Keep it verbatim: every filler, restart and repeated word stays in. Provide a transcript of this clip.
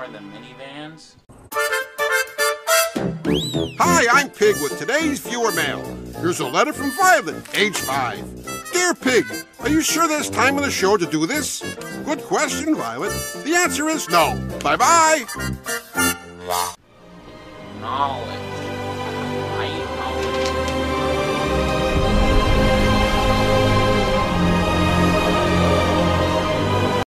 the minivans? Hi, I'm Pig with today's viewer mail. Here's a letter from Violet, age five. Dear Pig, are you sure there's time in the show to do this? Good question, Violet. The answer is no. Bye-bye. Knowledge.